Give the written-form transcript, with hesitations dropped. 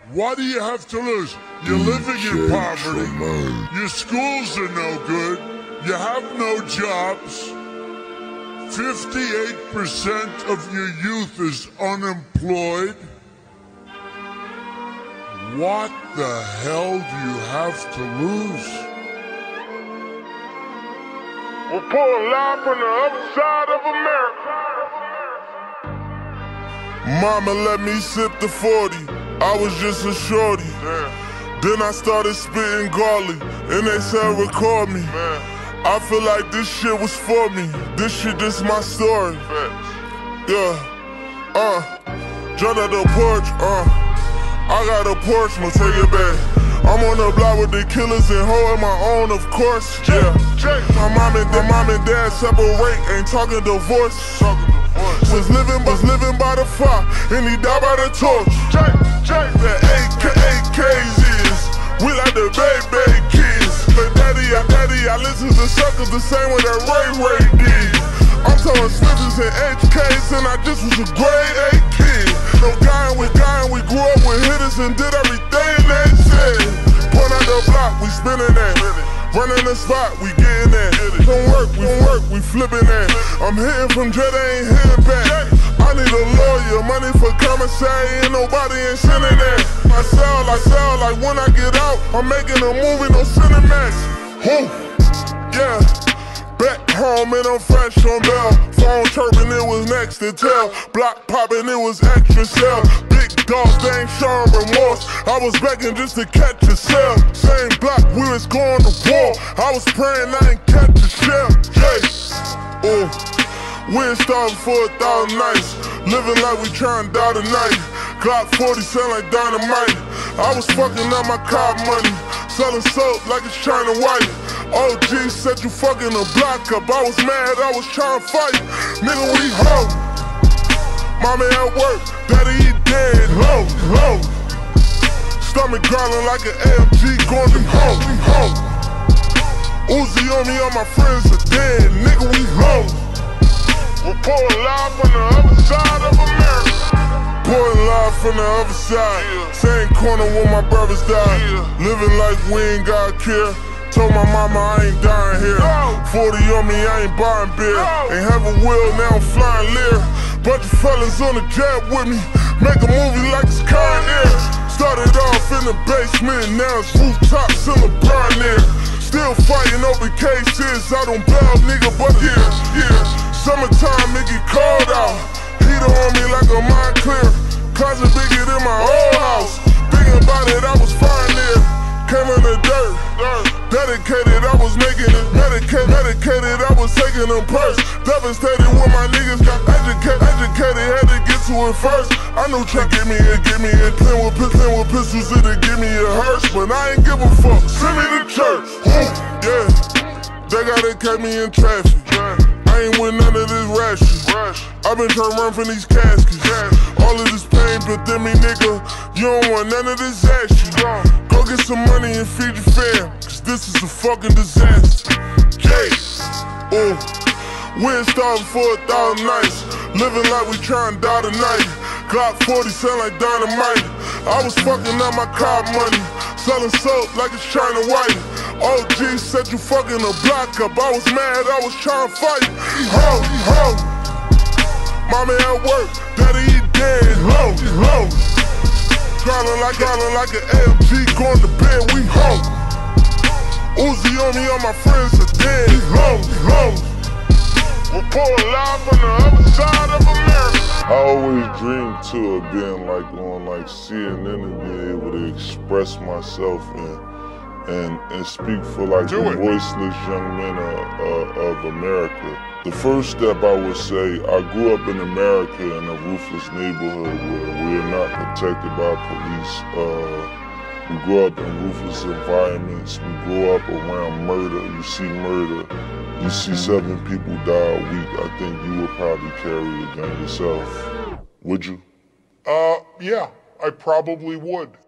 What do you have to lose? You're living in poverty. Your schools are no good. You have no jobs. 58% of your youth is unemployed. What the hell do you have to lose? We're pulling live from the other side of America. Mama let me sip the 40, I was just a shorty. Then I started spitting garlic, and they said record me. I feel like this shit was for me, this shit just my story. Yeah, jump out the porch, I got a porch, no take it back. I'm on the block with the killers and holding my own, of course, yeah. My mom and dad separate, ain't talking divorce. Was living by the fire, and he died by the torch. The AKs is, we like the baby kids. But daddy, I listen to suckers the same way that Ray did. I'm talking Slippers and HKs, and I just was a grade 8 kid. No guy, we grew up with hitters and did everything they said. Point out the block, we spinning that. Running the spot, we getting that. Don't work, we flipping that. I'm hitting from jet, I ain't hitting back. I need a lawyer, money for commissary, and nobody ain't sending that. I sell, like when I get out, I'm making a movie, no Cinemax. Yeah, back home and I'm fresh on bell. Phone chirping, it was next to tell. Block popping, it was extra cell. Big dogs, they ain't showing remorse. I was begging just to catch a cell. Same block, we was going to war. I was praying I ain't catch a shell. We ain't starving for 1,000 nights. Living like we trying to die tonight. Glock 40 sound like dynamite. I was fucking up my car money, selling soap like it's China White. OG said you fucking a block up. I was mad, I was trying to fight. Nigga, we home. Mommy at work, daddy he dead. Low. Stomach growling like an AMG going them home. Uzi on me, all my friends are dead. Nigga, we home. We're pulling live from the other side of America. Pulling live from the other side. Same corner where my brothers died. Living like we ain't got care. Told my mama I ain't dying here. 40 on me, I ain't buying beer. Ain't have a wheel, now I'm flying Lear. Bunch of fellas on the jet with me. Make a movie like it's current air. Started off in the basement, now it's rooftops in LeBron there. Still fighting over cases, I don't bail, nigga, but yeah. Summertime, it get cold out. Heater on me like a mind clear. Closet bigger than my old house. Thinking about it, I was fine there. Came in the dirt. Dedicated, I was making it. Medicated, I was taking them purse. Devastated when my niggas got educated, had to get to it first. I knew Chuck give me it. Playing with pistols, it'll give me a hearse. But I ain't give a fuck, send me to church. Yeah, they gotta catch me in traffic. I ain't with none of this rash shit. I been trying to run from these caskets. All of this pain built in me, nigga. You don't want none of this ass shit. Go get some money and feed your fam, cause this is a fucking disaster. We ain't starving for 1,000 nights. Living like we trying to die tonight. Glock 40 sound like dynamite. I was fucking up my car money, selling soap like it's China White. OG said you fucking a block up. I was mad, I was trying to fight. Home. Mommy at work, daddy he dead. Low. Growling like an AMG going to bed. We home. Uzi on me, all my friends are dead. Low. We're pulling live from the other side of America. I always dreamed too of being like on like CNN and being able to express myself and speak for like the voiceless young men of America. The first step I would say, I grew up in America in a ruthless neighborhood where we are not protected by police. We grew up in ruthless environments. We grew up around murder. You see murder. You see 7 people die a week. I think you would probably carry a gun yourself. Would you? Yeah, I probably would.